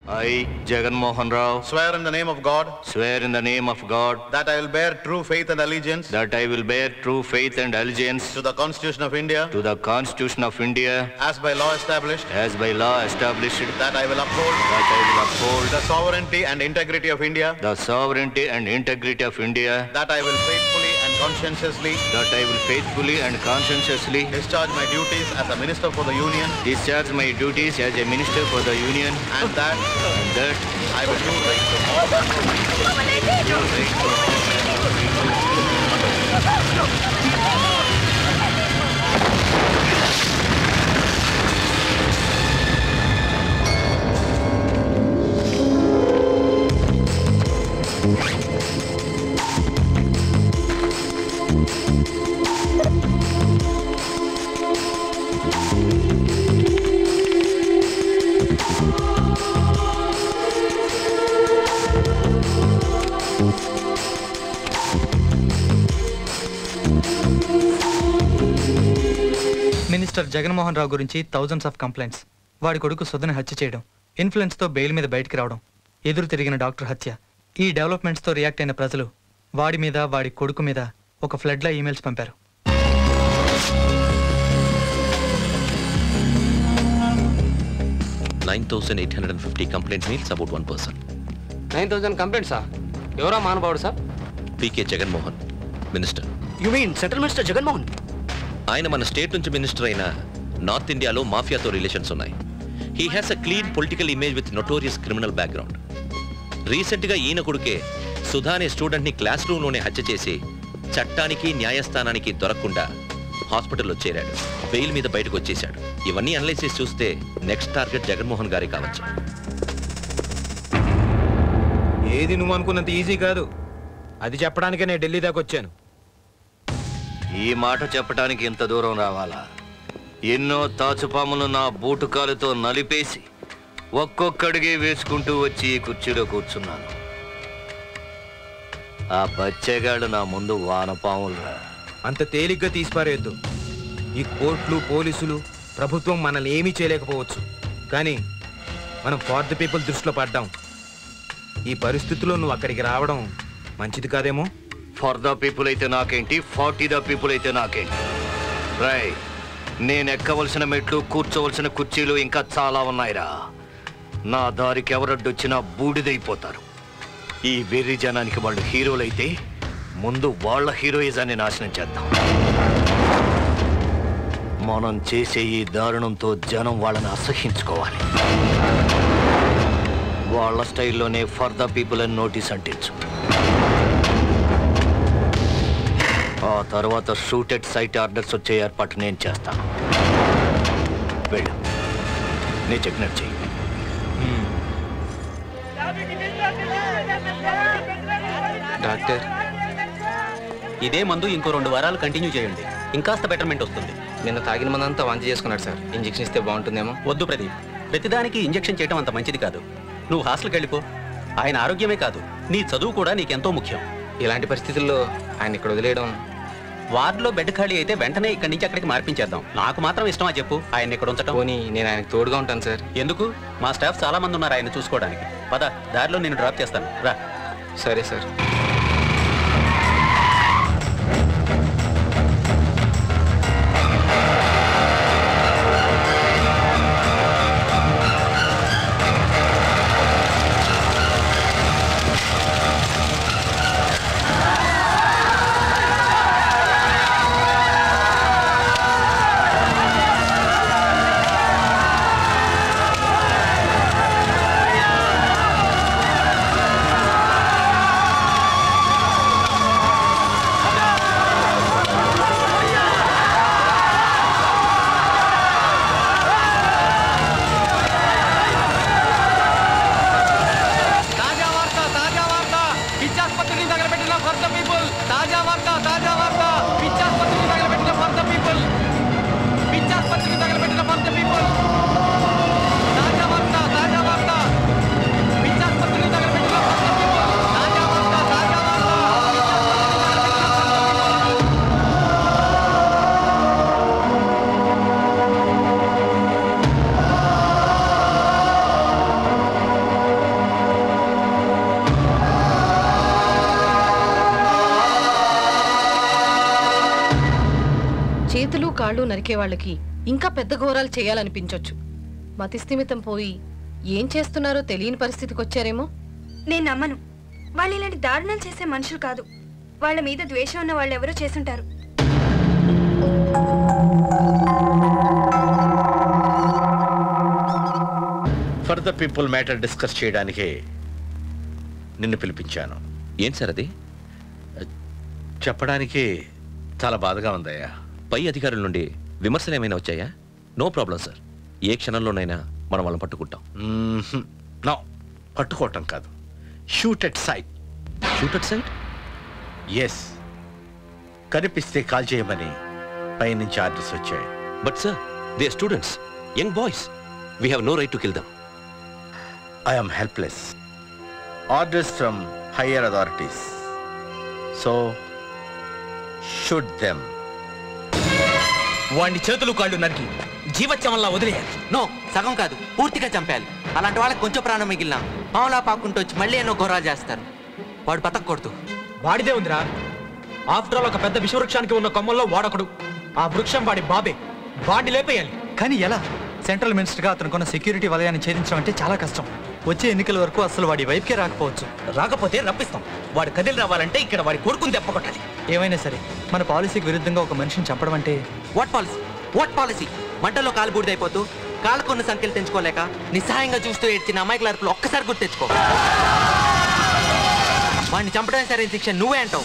I, Jagan Mohan Rao, swear in the name of God, swear in the name of God, that I will bear true faith and allegiance, that I will bear true faith and allegiance to the Constitution of India, to the Constitution of India, as by law established, that that I will uphold the sovereignty and integrity of India, that I will faithfully and conscientiously discharge my duties as a minister for the Union, and that I will do right to all minister Jaganmohan Rao గురించి thousands of complaints. వాడి కొడుకు సుధని హత్య చేయడం, ఇన్ఫ్లుయెన్స్తో bail మీద బయటికి రావడం, ఎదురు తిరిగిన డాక్టర్ హత్య. ఈ డెవలప్మెంట్స్తో రియాక్ట్ అయిన ప్రజలు వాడి మీద వాడి కొడుకు మీద ఒక ఫ్లడ్లా ఈమెయిల్స్ పంపారు. 9,850 complaint mails about one person. 9,000 complaints, sir. ఎవరా మానవుడు sir? PK Jaganmohan, minister. You mean central minister Jaganmohan? ఆయన మన స్టేట్ నుంచి మినిస్టర్ అయిన నార్త్ ఇండియాలో మాఫియాతో రిలేషన్స్ ఉన్నాయి. He has a clean political image with notorious criminal background. రీసెంట్గా ఈయన కొడుకే సుధా అనే స్టూడెంట్ని క్లాస్ రూమ్లోనే హత్య చేసి చట్టానికి న్యాయస్థానానికి దొరకకుండా హాస్పిటల్లో చేరాడు. బెయిల్ మీద బయటకు వచ్చేశాడు. ఇవన్నీ అనలైసిస్ చూస్తే నెక్స్ట్ టార్గెట్ జగన్మోహన్ గారే కావచ్చు. ఏది నువ్వు అనుకున్నంత ఈజీ కాదు. అది చెప్పడానికే నేను ఢిల్లీ దాకా వచ్చాను. ఈ మాట చెప్పడానికి ఇంత దూరం రావాలా? ఎన్నో తాచుపాములు నా బూటుకాలుతో నలిపేసి ఒక్కొక్కడిగే వేసుకుంటూ వచ్చి ఈ కుర్చీలో కూర్చున్నాను. ఆ బచ్చేగాళ్ళు నా ముందు వానపాములురా. అంత తేలిగ్గా తీసిపారేయద్దు. ఈ కోర్టులు, పోలీసులు, ప్రభుత్వం మనల్ని ఏమీ చేయలేకపోవచ్చు. కానీ మనం ఫార్ ది పీపుల్ దృష్టిలో పడ్డాం. ఈ పరిస్థితుల్లో నువ్వు అక్కడికి రావడం మంచిది కాదేమో. ఫర్ ద పీపుల్ అయితే నాకేంటి, 40 ద పీపుల్ అయితే నాకేంటి? రై, నేను ఎక్కవలసిన మెట్లు, కూర్చోవలసిన కుర్చీలు ఇంకా చాలా ఉన్నాయిరా. నా దారికి ఎవరడ్డొచ్చినా బూడిదైపోతారు. ఈ వెర్రి జనానికి వాళ్ళు హీరోలైతే ముందు వాళ్ళ హీరోయిజాన్ని నాశనం చేద్దాం. మనం చేసే ఈ దారుణంతో జనం వాళ్ళని అసహ్యించుకోవాలి. వాళ్ళ స్టైల్లోనే ఫర్ ద పీపుల్ అని నోటీస్ అంటించు. ఆ తర్వాత షూటెడ్ సైట్ ఆర్డర్స్ వచ్చే ఏర్పాటు నేను చేస్తాను. వెళ్ళు, నేను చెప్పినట్టు చెయ్యి. డాక్టర్, ఇదే మందు ఇంకో 2 వారాలు కంటిన్యూ చేయండి. ఇంకాస్త బెటర్మెంట్ వస్తుంది. నిన్న తాగిన మందంతా వాంతి చేసుకున్నాడు సార్. ఇంజెక్షన్ ఇస్తే బాగుంటుందేమో. వద్దు ప్రదీప్, ప్రతిదానికి ఇంజెక్షన్ చేయడం అంత మంచిది కాదు. నువ్వు హాస్టల్కి వెళ్ళిపో. ఆయన ఆరోగ్యమే కాదు, నీ చదువు కూడా నీకెంతో ముఖ్యం. ఇలాంటి పరిస్థితుల్లో ఆయన ఇక్కడ వదిలేయడం. వార్డులో బెడ్ ఖాళీ అయితే వెంటనే ఇక్కడి నుంచి అక్కడికి మార్పించేద్దాం. నాకు మాత్రం ఇష్టమా చెప్పు ఆయన ఇక్కడ ఉంచడం? పోనీ నేను ఆయనకు తోడుగా ఉంటాను సార్. ఎందుకు? మా స్టాఫ్ చాలా మంది ఉన్నారు ఆయన చూసుకోవడానికి. పద, దారిలో నేను డ్రాప్ చేస్తాను, రా. సరే సార్. కాళ్ళు నరికే వాళ్ళకి ఇంకా పెద్ద ఘోరాలు చేయాలనిపించొచ్చు. మతిస్థిమితం పోయి ఏం చేస్తున్నారో తెలియని పరిస్థితికి వచ్చారేమో. నేను నమ్మను. వాళ్ళు ఇలాంటి దారుణాలు చేసే మనుషులు కాదు. వాళ్ళ మీద ద్వేషం ఉన్న వాళ్ళు ఎవరో చేసుంటారు. ఫర్దర్ పీపుల్ మ్యాటర్ డిస్కస్ చేయడానికే నిన్ను పిలిపించాను. ఏంటి సార్ అది? చెప్పడానికి చాలా బాధగా ఉందయ్యా. పై అధికారుల నుండి విమర్శలు ఏమైనా వచ్చాయా? నో ప్రాబ్లం సార్, ఏ క్షణంలోనైనా మనం వాళ్ళని పట్టుకుంటాం. నో, పట్టుకోవటం కాదు, shoot at sight. Shoot at sight? Yes, కనిపిస్తే కాల్ చేయమని పైనుంచి ఆర్డర్స్ వచ్చాయి. But sir, they are students, young boys. We have no right to kill them. I am helpless. Orders from higher authorities. So, shoot them. వాడిని చేతులు కాళ్ళు నరికి జీవచ్చమల్లా వదిలేయాలి. No, సగం కాదు, పూర్తిగా చంపేయాలి. అలాంటి వాళ్ళకి కొంచెం ప్రాణం మిగిలిన పావులా పాకుంటూ వచ్చి మళ్ళీ ఎన్నో ఘోరాలు చేస్తారు. వాడు బతకూడదు. వాడిదే ఉందిరా. ఆఫ్టర్ ఆల్ ఒక పెద్ద విషవృక్షానికి ఉన్న కొమ్మల్లో వాడొకడు. ఆ వృక్షం వాడి బాబే. వాడిని లేపేయాలి. కానీ ఎలా? సెంట్రల్ మినిస్టర్గా అతనుకున్న సెక్యూరిటీ వలయాన్ని ఛేదించడం అంటే చాలా కష్టం. వచ్చే ఎన్నికల వరకు అసలు వాడి వైపుకే రాకపోవచ్చు. రాకపోతే రప్పిస్తాం. వాడు కదిలి రావాలంటే ఇక్కడ వాడి కొడుకుని దెబ్బకొట్టాలి. ఏమైనా సరే మన పాలసీకి విరుద్ధంగా ఒక మనిషిని చంపడం అంటే వాట్ పాలసీ? What policy? మంటల్లో కాలు బూడిదైపోతూ కాళ్ళకున్న సంఖ్యలు తెంచుకోలేక నిస్సహాయంగా చూస్తూ ఏడ్చిన అమ్మాయి క్లర్కులు ఒక్కసారి గుర్తు తెచ్చుకో. వాడిని చంపడానికి సరైన శిక్ష నువ్వే అంటావు.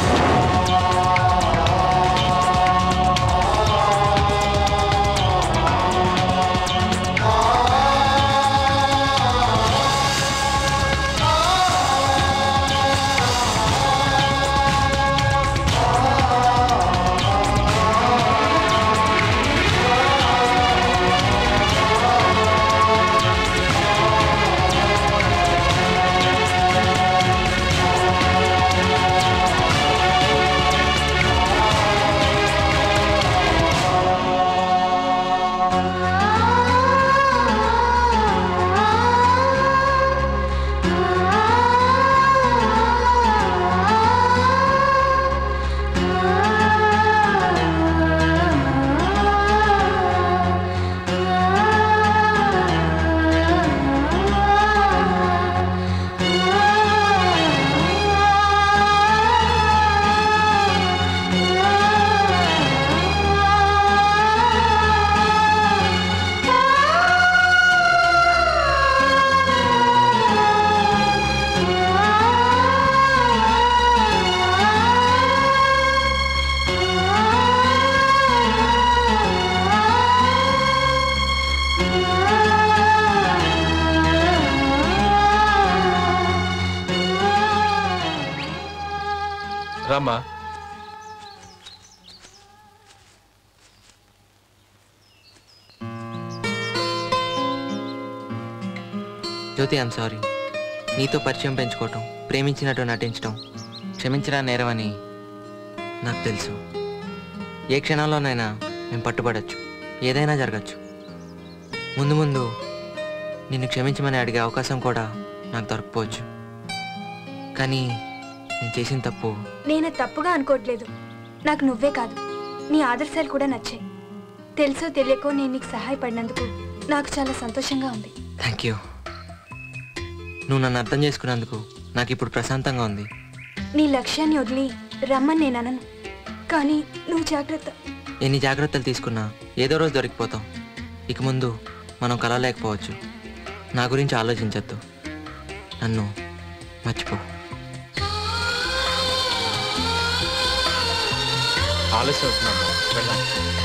రామ్మా. Jyothi, I'm sorry. నీతో పరిచయం పెంచుకోవటం, ప్రేమించినట్టు నటించడం, క్షమించరా నేరం అని నాకు తెలుసు. ఏ క్షణంలోనైనా మేము పట్టుబడచ్చు, ఏదైనా జరగచ్చు. ముందు ముందు నిన్ను క్షమించమని అడిగే అవకాశం కూడా నాకు దొరకపోవచ్చు. కానీ నేను చేసిన తప్పు. నేను తప్పుగా అనుకోవట్లేదు. నాకు నువ్వే కాదు, నీ ఆదర్శాలు కూడా నచ్చాయి. తెలుసో తెలియకో నేను నీకు సహాయపడినందుకు నాకు చాలా సంతోషంగా ఉంది. Thank you. నువ్వు నన్ను అర్థం చేసుకున్నందుకు నాకు ఇప్పుడు ప్రశాంతంగా ఉంది. నీ లక్ష్యాన్ని వదిలి రమ్మని నేను అనను, కానీ నువ్వు జాగ్రత్త. ఎన్ని జాగ్రత్తలు తీసుకున్నా ఏదో రోజు దొరికిపోతాం. ఇక ముందు మనం కలవలేకపోవచ్చు. నా గురించి ఆలోచించద్దు, నన్ను మర్చిపో. ఆలస్యం అవుతున్నాను, వెళ్ళాలి.